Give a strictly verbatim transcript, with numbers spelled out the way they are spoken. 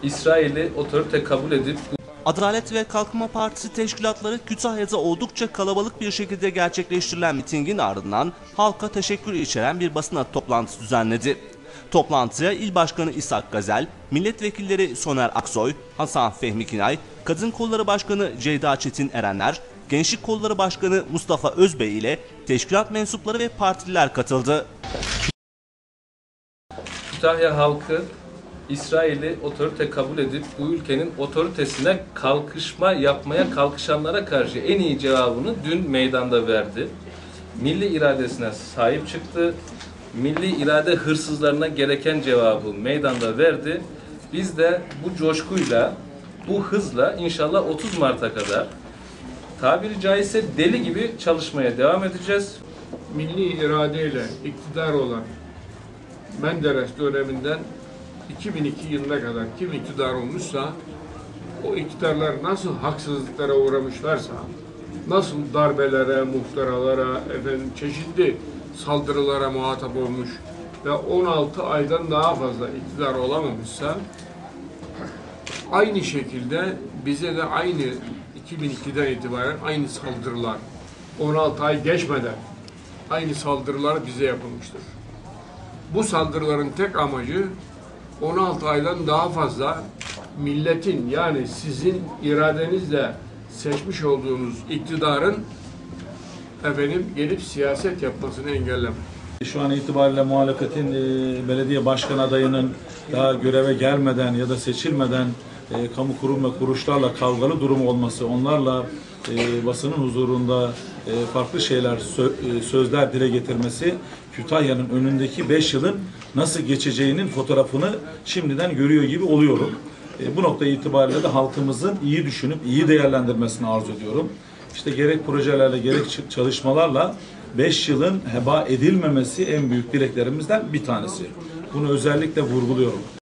İsrail'i otorite kabul edip Adalet ve Kalkınma Partisi teşkilatları Kütahya'da oldukça kalabalık bir şekilde gerçekleştirilen mitingin ardından halka teşekkür içeren bir basın toplantısı düzenledi. Toplantıya İl Başkanı İshak Gazel, milletvekilleri Soner Aksoy, Hasan Fehmi Kinay, Kadın Kolları Başkanı Ceyda Çetin Erenler, Gençlik Kolları Başkanı Mustafa Özbey ile teşkilat mensupları ve partililer katıldı. Kütahya halkı İsrail'i otorite kabul edip bu ülkenin otoritesine kalkışma yapmaya kalkışanlara karşı en iyi cevabını dün meydanda verdi. Milli iradesine sahip çıktı. Milli irade hırsızlarına gereken cevabı meydanda verdi. Biz de bu coşkuyla, bu hızla inşallah otuz Mart'a kadar tabiri caizse deli gibi çalışmaya devam edeceğiz. Milli iradeyle iktidar olan Menderes döneminden iki bin iki yılına kadar kim iktidar olmuşsa o iktidarlar nasıl haksızlıklara uğramışlarsa, nasıl darbelere, muhtaralara, efendim çeşitli saldırılara muhatap olmuş ve on altı aydan daha fazla iktidar olamamışsa aynı şekilde bize de aynı iki bin ikiden itibaren aynı saldırılar on altı ay geçmeden aynı saldırılar bize yapılmıştır. Bu saldırıların tek amacı on altı aydan daha fazla milletin, yani sizin iradenizle seçmiş olduğunuz iktidarın efendim gelip siyaset yapmasını engellemek. Şu an itibariyle muhalefetin e, belediye başkan adayının daha göreve gelmeden ya da seçilmeden e, kamu kurum ve kuruluşlarla kavgalı durum olması, onlarla e, basının huzurunda e, farklı şeyler, sö e, sözler dile getirmesi, Kütahya'nın önündeki beş yılın nasıl geçeceğinin fotoğrafını şimdiden görüyor gibi oluyorum. E, bu nokta itibariyle de halkımızın iyi düşünüp iyi değerlendirmesini arzu ediyorum. İşte gerek projelerle gerek çalışmalarla beş yılın heba edilmemesi en büyük dileklerimizden bir tanesi. Bunu özellikle vurguluyorum.